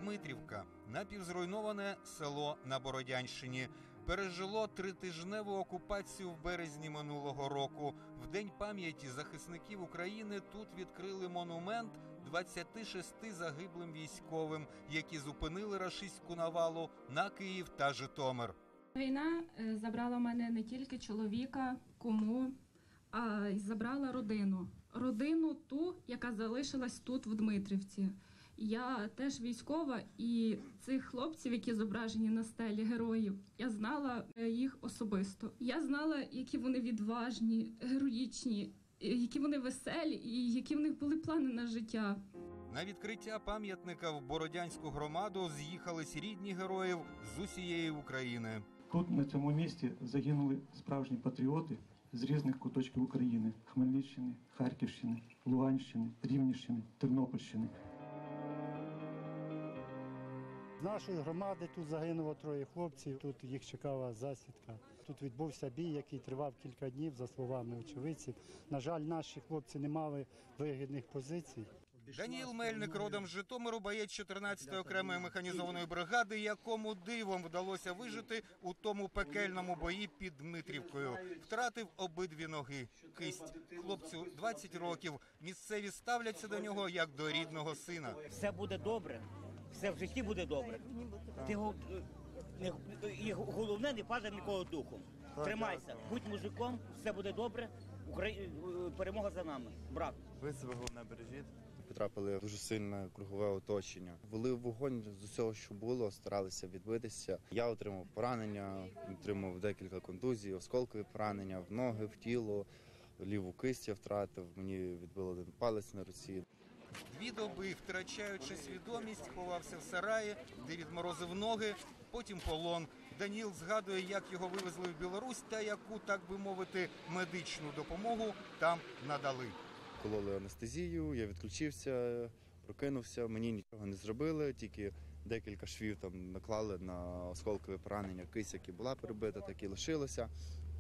Дмитрівка – напівзруйноване село на Бородянщині. Пережило тритижневу окупацію в березні минулого року. В День пам'яті захисників України тут відкрили монумент 26 загиблим військовим, які зупинили рашистську навалу на Київ та Житомир. Війна забрала в мене не тільки чоловіка, кому, а й забрала родину. Родину ту, яка залишилась тут, в Дмитрівці. Я теж військова, і цих хлопців, які зображені на стелі героїв, я знала їх особисто. Я знала, які вони відважні, героїчні, які вони веселі і які в них були плани на життя. На відкриття пам'ятника в Бородянську громаду з'їхались рідні героїв з усієї України. Тут, на цьому місці, загинули справжні патріоти з різних куточків України – Хмельниччини, Харківщини, Луганщини, Рівненщини, Тернопільщини. З нашої громади тут загинуло 3 хлопців, тут їх чекала засідка. Тут відбувся бій, який тривав кілька днів, за словами очевидців. На жаль, наші хлопці не мали вигідних позицій. Даніїл Мельник, родом з Житомиру, боєць 14-ї окремої механізованої бригади, якому дивом вдалося вижити у тому пекельному бої під Дмитрівкою. Втратив обидві ноги, кисть. Хлопцю 20 років. Місцеві ставляться до нього як до рідного сина. Все буде добре, все в житті буде добре. І головне, не падай нікого духом. Тримайся, будь мужиком, все буде добре. Перемога за нами, брат. Ви себе головне бережіть. Потрапили в дуже сильне кругове оточення. Вели вогонь з усього, що було, старалися відбитися. Я отримав поранення, отримав декілька контузій, осколкові поранення в ноги, в тіло, ліву кисть я втратив, мені відбило один палець на руці. 2 доби, втрачаючи свідомість, ховався в сараї, де відморозив ноги, потім полон. Даніл згадує, як його вивезли в Білорусь та яку, так би мовити, медичну допомогу там надали. Кололи анестезію, я відключився, прокинувся, мені нічого не зробили, тільки декілька швів там наклали на осколкові поранення, кисть, яка була перебита, так і лишилося.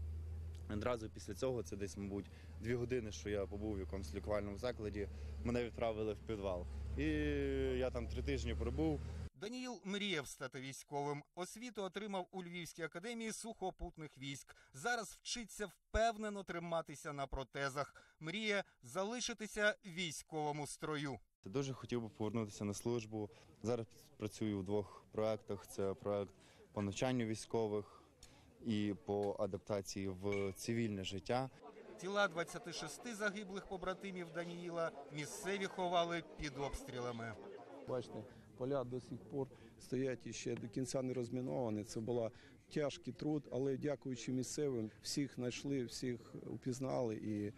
Одразу після цього, це десь, мабуть, 2 години, що я побув в якомусь лікувальному закладі, мене відправили в підвал. І я там 3 тижні пробув. Даніїл мріяв стати військовим. Освіту отримав у Львівській академії сухопутних військ. Зараз вчиться впевнено триматися на протезах. Мріє залишитися в військовому строю. Дуже хотів би повернутися на службу. Зараз працюю у 2 проєктах. Це проєкт по навчанню військових і по адаптації в цивільне життя. Тіла 26 загиблих побратимів Даніїла місцеві ховали під обстрілами. Бачите, поля до сих пор стоять і ще до кінця не розміновані. Це був тяжкий труд, але дякуючи місцевим, всіх знайшли, всіх упізнали і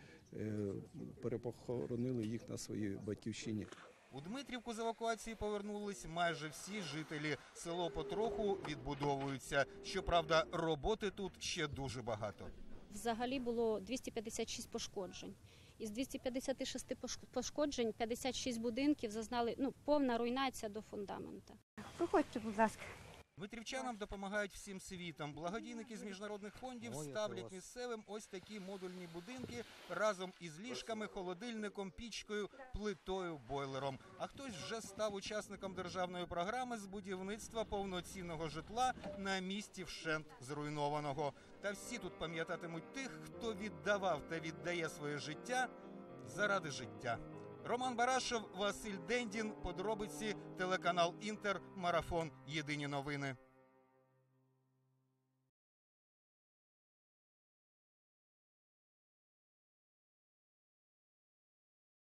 перепохоронили їх на своїй батьківщині. У Дмитрівку з евакуації повернулись майже всі жителі. Село потроху відбудовується. Щоправда, роботи тут ще дуже багато. Взагалі було 256 пошкоджень. Із 256 пошкоджень 56 будинків зазнали повна руйнація до фундаменту. Проходьте, будь ласка. Дмитрівчанам допомагають всім світом. Благодійники з міжнародних фондів ставлять місцевим ось такі модульні будинки разом із ліжками, холодильником, пічкою, плитою, бойлером. А хтось вже став учасником державної програми з будівництва повноцінного житла на місці вщент зруйнованого. Та всі тут пам'ятатимуть тих, хто віддавав та віддає своє життя заради життя. Роман Барашов, Василь Дендін, подробиці, телеканал Інтер, марафон «Єдині новини».